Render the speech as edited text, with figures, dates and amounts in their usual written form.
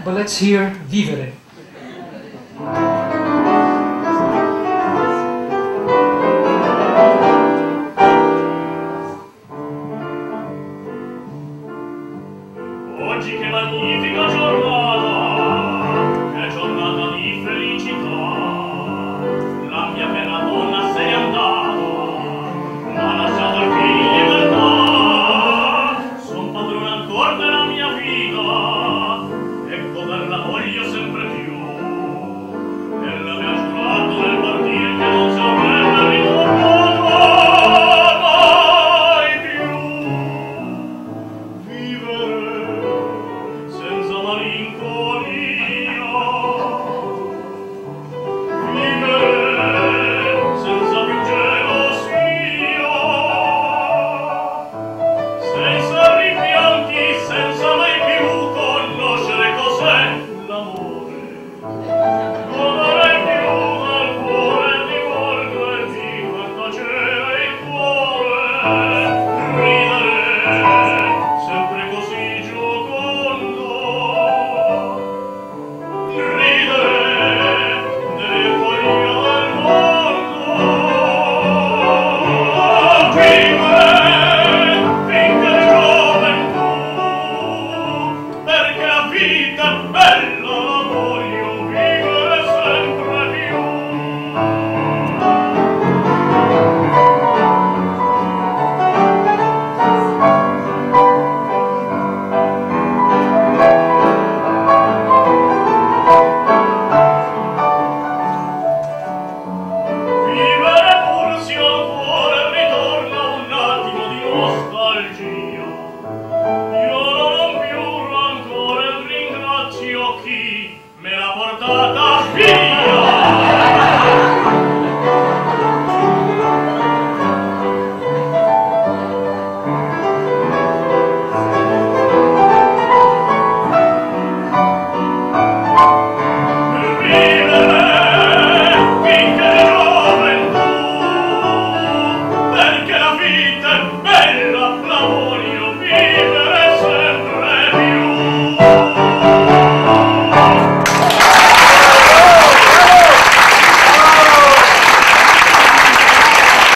But let's hear Vivere. Oggi che magnifica giornata, che giornata di felicità, la mia bella donna se n'è andata, m'ha lasciato il figlio in libertà, son padrone ancor della mia vita, e goderla voglio sempre più. Ella mi ha giurato nel partire che non si avrebbe ritornato mai più. Vivere senza malinconia, vivere senza più gelosia, senza rimpianti, senza mai più conoscere cos'è l'amore, godere più dal cuore di Margaret di quanta c'era il cuore, ridere sempre così giocondo, ridere nell'euforia del mondo, vivere finché è gioventù, perché la vita è bella.